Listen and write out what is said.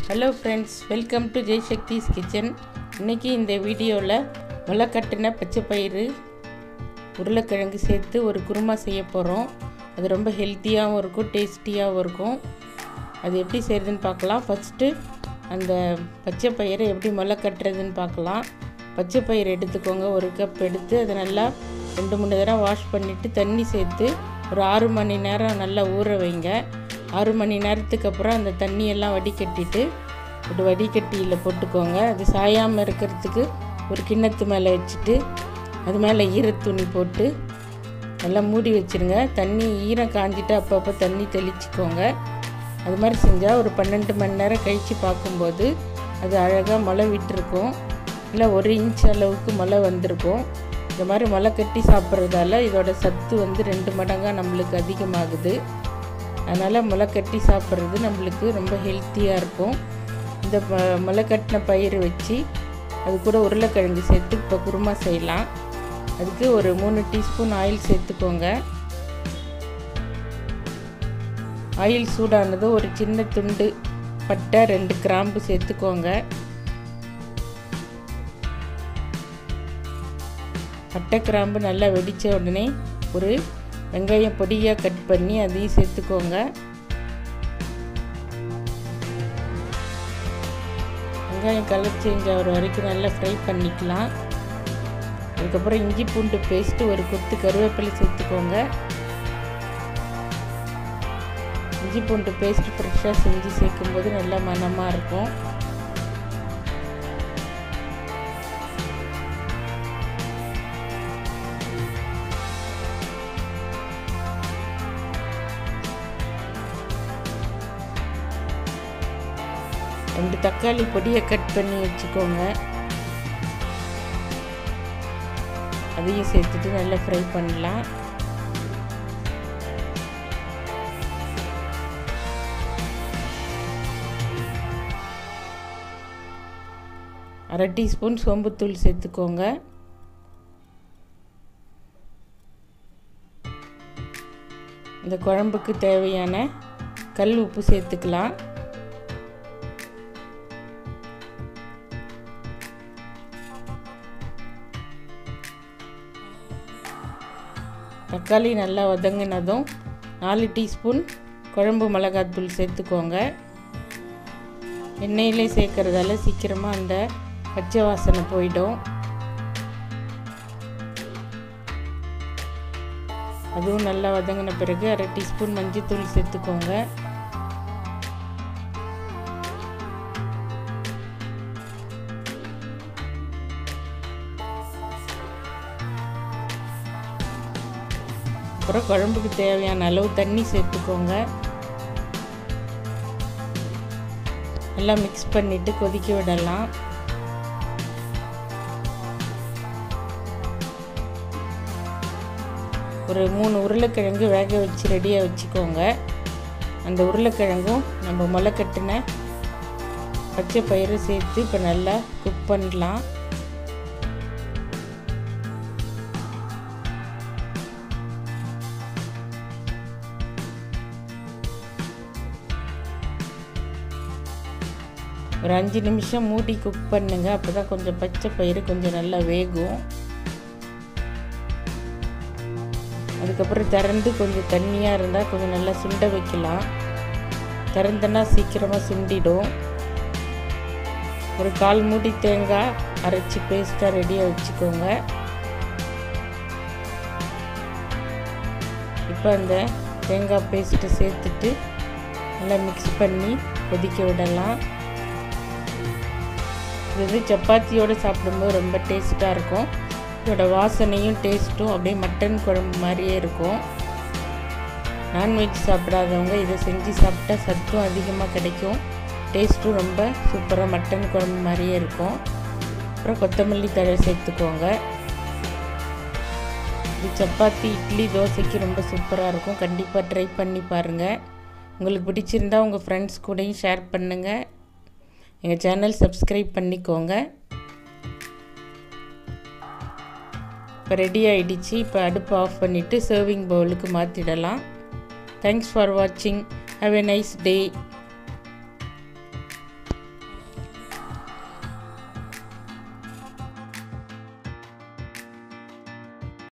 Hello friends, welcome to Jaisakthi's kitchen. இன்றைக்கி இந்த வீடியோவில் முளைக்கட்டின பச்சைப்பயிறு உருளைக்கிழங்கு சேர்த்து ஒரு குருமா செய்ய போகிறோம். அது ரொம்ப ஹெல்த்தியாகவும் இருக்கும், டேஸ்டியாகவும் இருக்கும். அது எப்படி செய்கிறதுன்னு பார்க்கலாம். ஃபஸ்ட்டு அந்த பச்சைப்பயிரை எப்படி முளைக்கட்டுறதுன்னு பார்க்கலாம். பச்சைப்பயிறு எடுத்துக்கோங்க, ஒரு கப் எடுத்து அதை நல்லா 2-3 தடவை வாஷ் பண்ணிவிட்டு தண்ணி சேர்த்து ஒரு 6 மணி நேரம் நல்லா ஊற வைங்க. 6 மணி நேரத்துக்கு அப்புறம் அந்த தண்ணியெல்லாம் வடிகட்டிட்டு ஒரு வடிகட்டியில் போட்டுக்கோங்க. அது சாயாமல் இருக்கிறதுக்கு ஒரு கிண்ணத்து மேலே வச்சுட்டு அது மேலே ஈரத்துணி போட்டு நல்லா மூடி வச்சுருங்க. தண்ணி ஈரம் காஞ்சிட்டு அப்பப்போ தண்ணி தெளிச்சிக்கோங்க. அது மாதிரி செஞ்சால் ஒரு 12 மணி நேரம் கழித்து பார்க்கும்போது அது அழகாக முளை விட்டுருக்கும். இல்லை 1 இன்ச் அளவுக்கு முளை வந்திருக்கும். இந்த மாதிரி முளை கட்டி சாப்பிட்றதால இதோட சத்து 2 மடங்காக நம்மளுக்கு அதிகமாகுது. அதனால் முளை கட்டி சாப்பிட்றது நம்மளுக்கு ரொம்ப ஹெல்த்தியாக இருக்கும். இந்த முளை கட்டின பயிறு வச்சு அது கூட உருளைக்கிழங்கு சேர்த்து இப்போ குருமா செய்யலாம். அதுக்கு ஒரு 3 டீஸ்பூன் ஆயில் சேர்த்துக்கோங்க. ஆயில் சூடானதும் ஒரு சின்ன துண்டு பட்டை, 2 கிராம்பு சேர்த்துக்கோங்க. பட்டை கிராம்பு நல்லா வெடித்த உடனே ஒரு வெங்காயம் பொடியாக கட் பண்ணி அதையும் சேர்த்துக்கோங்க. வெங்காயம் கலர் சேஞ்ச் ஆகிற வரைக்கும் நல்லா ஃப்ரை பண்ணிக்கலாம். அதுக்கப்புறம் இஞ்சி பூண்டு பேஸ்ட்டு ஒரு கொத்து கருவேப்பிலை சேர்த்துக்கோங்க. இஞ்சி பூண்டு பேஸ்ட்டு ஃப்ரெஷ்ஷாக செஞ்சு சேர்க்கும்போது நல்லா மணமாக இருக்கும். ரெண்டு தக்காளி பொடியை கட் பண்ணி வச்சுக்கோங்க. அதையும் சேர்த்துட்டு நல்லா ஃப்ரை பண்ணலாம். அரை டீஸ்பூன் சோம்புத்தூள் சேர்த்துக்கோங்க. இந்த குழம்புக்கு தேவையான கல் உப்பு சேர்த்துக்கலாம். தக்காளி நல்லா வதங்கினதும் 4 டீஸ்பூன் குழம்பு மிளகாத்தூள் சேர்த்துக்கோங்க. எண்ணெயிலே சேர்க்கறதால சீக்கிரமாக அந்த பச்சை வாசனை போயிடும். அதுவும் நல்லா வதங்கின பிறகு அரை டீஸ்பூன் மஞ்சள்தூள் சேர்த்துக்கோங்க. அப்புறம் குழம்புக்கு தேவையான அளவு தண்ணி சேர்த்துக்கோங்க. நல்லா மிக்ஸ் பண்ணிவிட்டு கொதிக்க விடலாம். ஒரு 3 உருளைக்கிழங்கு வேக வச்சு ரெடியாக வச்சுக்கோங்க. அந்த உருளைக்கிழங்கும் நம்ம முளை கட்டின பச்சை பயிறு சேர்த்து இப்போ நல்லா குக் பண்ணலாம். ஒரு 5 நிமிஷம் மூடி குக் பண்ணுங்க. அப்போ தான் கொஞ்சம் பச்சை பயிறு கொஞ்சம் நல்லா வேகும். அதுக்கப்புறம் திறந்து கொஞ்சம் தண்ணியாக இருந்தால் கொஞ்சம் நல்லா சுண்ட வைக்கலாம். திறந்தனா சீக்கிரமாக சுண்டிடும். ஒரு 1/4 மூடி தேங்காய் அரைச்சி பேஸ்ட்டாக ரெடியாக வச்சுக்கோங்க. இப்போ அந்த தேங்காய் பேஸ்ட்டை சேர்த்துட்டு நல்லா மிக்ஸ் பண்ணி கொதிக்க விடலாம். இது சப்பாத்தியோடு சாப்பிடும்போது ரொம்ப டேஸ்ட்டாக இருக்கும். இதோட வாசனையும் டேஸ்ட்டும் அப்படியே மட்டன் குழம்பு மாதிரியே இருக்கும். நான்வெஜ் சாப்பிடாதவங்க இதை செஞ்சு சாப்பிட்டா சத்தும் அதிகமாக கிடைக்கும். டேஸ்ட்டும் ரொம்ப சூப்பராக மட்டன் குழம்பு மாதிரியே இருக்கும். அப்புறம் கொத்தமல்லி தழை சேர்த்துக்கோங்க. இது சப்பாத்தி, இட்லி, தோசைக்கு ரொம்ப சூப்பராக இருக்கும். கண்டிப்பாக ட்ரை பண்ணி பாருங்கள். உங்களுக்கு பிடிச்சிருந்தா உங்கள் ஃப்ரெண்ட்ஸ் கூடயும் ஷேர் பண்ணுங்கள். எங்கள் சேனல் சப்ஸ்கிரைப் பண்ணிக்கோங்க. இப்போ ரெடி ஆகிடுச்சு. இப்போ அடுப்பு ஆஃப் பண்ணிவிட்டு சர்விங் பவுலுக்கு மாற்றிடலாம். தேங்க்ஸ் ஃபார் வாட்சிங். Have a nice day.